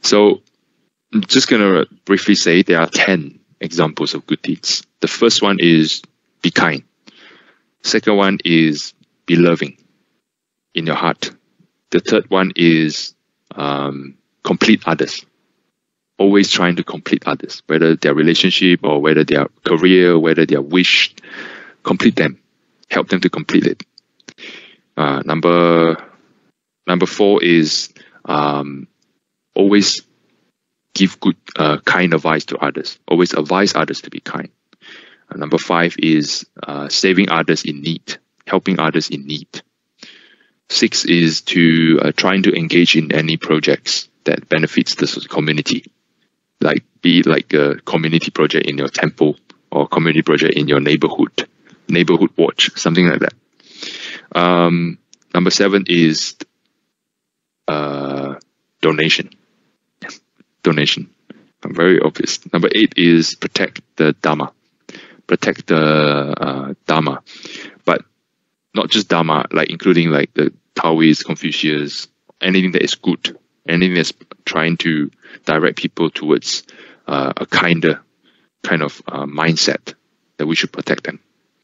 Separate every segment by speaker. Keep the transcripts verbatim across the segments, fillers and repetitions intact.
Speaker 1: So I'm just going to briefly say there are ten examples of good deeds. The first one is be kind. Second one is be loving in your heart. The third one is um, complete others. Always trying to complete others, whether their relationship or whether their career, whether their wish, complete them. Help them to complete it. Uh, number number four is um, always give good, uh, kind advice to others. Always advise others to be kind. Uh, number five is uh, saving others in need, helping others in need. Six is to uh, trying to engage in any projects that benefits the community, like be it like a community project in your temple or community project in your neighborhood, neighborhood watch, something like that. Um, number seven is uh, donation. Donation. Very obvious. Number eight is protect the Dharma. Protect the uh, Dharma. But not just Dharma, like including like the Taoist, Confucius, anything that is good, anything that's trying to direct people towards uh, a kinder kind of uh, mindset, that we should protect them.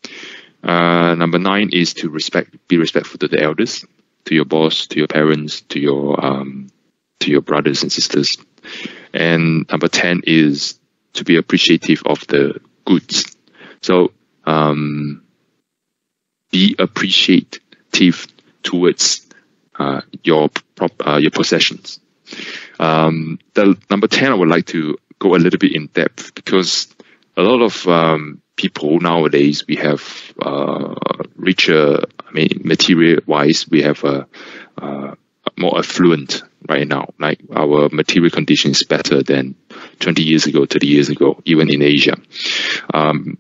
Speaker 1: Uh, number nine is to respect, be respectful to the elders, to your boss, to your parents, to your um, to your brothers and sisters. And number ten is to be appreciative of the goods. So um, be appreciative towards uh, your prop, uh, your possessions. Um, the number ten, I would like to go a little bit in depth, because a lot of um, people nowadays, we have uh, richer, I mean, material-wise, we have a, a more affluent right now. Like our material condition is better than twenty years ago, thirty years ago, even in Asia. Um,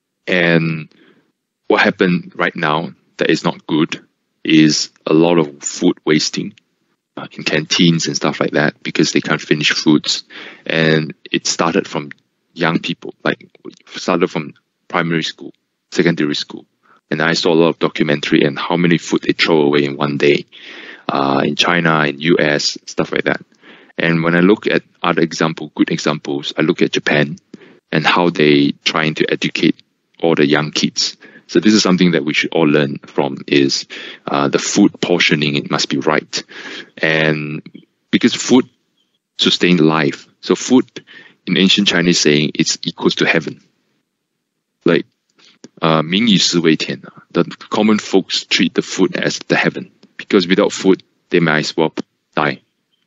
Speaker 1: and what happened right now that is not good is a lot of food wasting uh, in canteens and stuff like that, because they can't finish foods. And it started from young people, like started from primary school, secondary school. And I saw a lot of documentary and how many food they throw away in one day uh, in China, in U S, stuff like that. And when I look at other example, good examples, I look at Japan and how they trying to educate all the young kids. So this is something that we should all learn from, is uh, the food portioning, it must be right. And because food sustains life. So food, in ancient Chinese saying, it's equals to heaven. Like, uh, 民以食為天. The common folks treat the food as the heaven, because without food, they might as well die.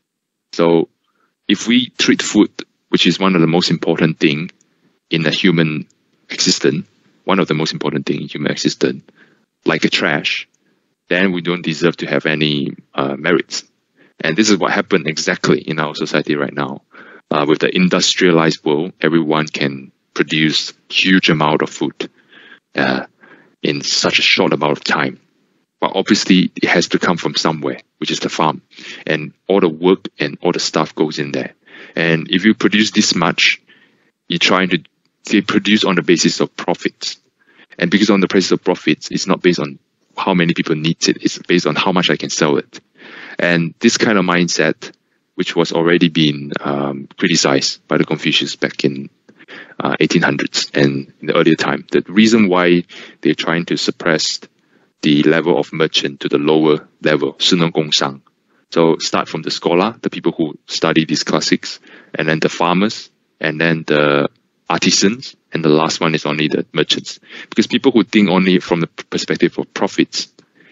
Speaker 1: So if we treat food, which is one of the most important thing in a human existence, one of the most important thing in human existence, like a trash, then we don't deserve to have any uh, merits. And this is what happened exactly in our society right now. Uh, with the industrialized world, everyone can produce huge amount of food uh, in such a short amount of time. But obviously, it has to come from somewhere, which is the farm. And all the work and all the stuff goes in there. And if you produce this much, you're trying to they produce on the basis of profits. And because on the basis of profits, it's not based on how many people need it. It's based on how much I can sell it. And this kind of mindset, which was already been um, criticized by the Confucius back in uh, eighteen hundreds and in the earlier time. The reason why they're trying to suppress the level of merchant to the lower level, 士农工商. So start from the scholar, the people who study these classics, and then the farmers, and then the artisans, and the last one is only the merchants. Because people who think only from the perspective of profits,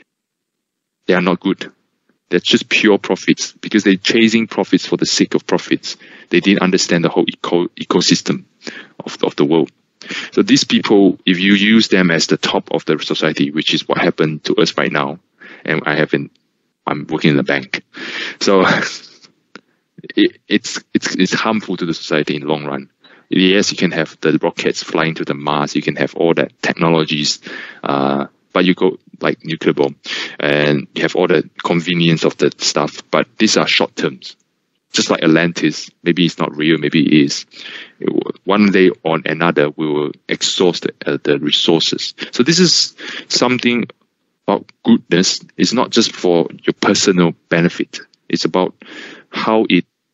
Speaker 1: they are not good. They're just pure profits, because they're chasing profits for the sake of profits. They didn't understand the whole eco ecosystem of the, of the world. So these people, if you use them as the top of the society, which is what happened to us right now, and I haven't, I'm working in a bank, so it, it's it's it's harmful to the society in the long run. Yes, you can have the rockets flying to the Mars, you can have all that technologies, uh, but you go like nuclear bomb, and you have all the convenience of the stuff, but these are short terms. Just like Atlantis, maybe it's not real, maybe it is. It will, one day or another, we will exhaust the, uh, the resources. So this is something about goodness. It's not just for your personal benefit. It's about how it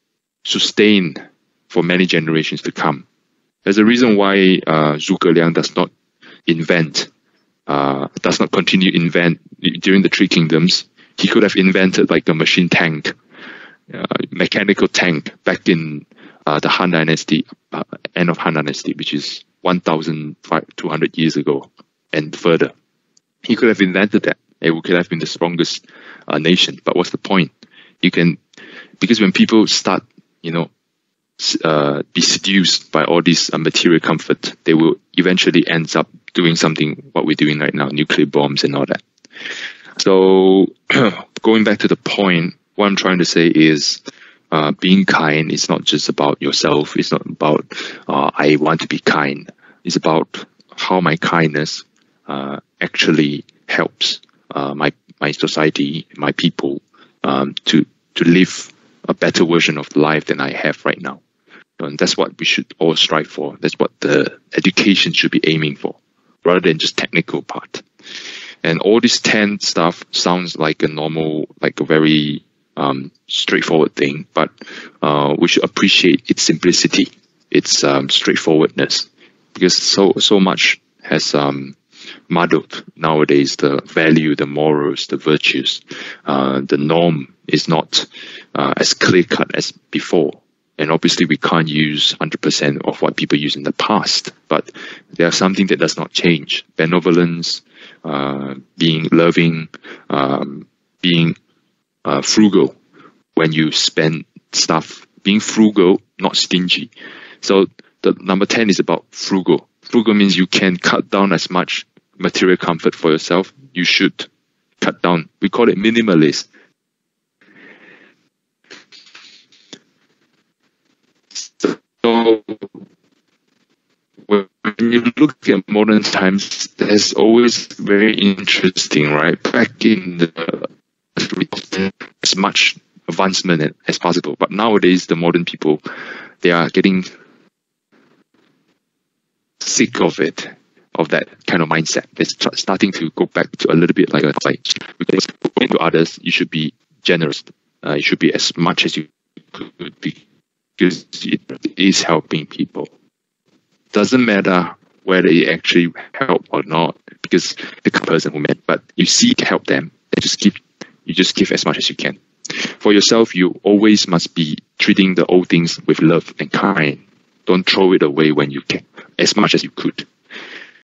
Speaker 1: sustain for many generations to come. There's a reason why uh, Zhuge Liang does not invent, uh, does not continue invent during the Three Kingdoms. He could have invented like a machine tank, uh, mechanical tank back in uh, the Han Dynasty, uh, end of Han Dynasty, which is one thousand two hundred years ago and further. He could have invented that. It could have been the strongest uh, nation. But what's the point? You can, because when people start, you know, uh, be seduced by all this uh, material comfort, they will eventually end up doing something what we're doing right now, nuclear bombs and all that. So going back to the point, what I'm trying to say is uh, being kind is not just about yourself. It's not about uh, I want to be kind. It's about how my kindness uh, actually helps uh, my my society, my people um, to to live a better version of life than I have right now. And that's what we should all strive for. That's what the education should be aiming for, rather than just technical part. And all this ten stuff sounds like a normal, like a very um, straightforward thing, but uh, we should appreciate its simplicity, its um, straightforwardness, because so so much has um, muddled nowadays. The value, the morals, the virtues, uh, the norm is not uh, as clear cut as before. And obviously, we can't use one hundred percent of what people use in the past, but there's something that does not change. Benevolence, uh, being loving, um, being uh, frugal when you spend stuff, being frugal, not stingy. So the number ten is about frugal. Frugal means you can cut down as much material comfort for yourself. You should cut down. We call it minimalist. So when you look at modern times, there's always very interesting, right? Back in the as much advancement as possible, but nowadays the modern people, they are getting sick of it, of that kind of mindset. It's starting to go back to a little bit like a like because to others, you should be generous. Uh, you should be as much as you could be. Because it is helping people. Doesn't matter whether it actually help or not, because the person who met, but you seek to help them, and just give, you just give as much as you can. For yourself, you always must be treating the old things with love and kind. Don't throw it away when you can, as much as you could.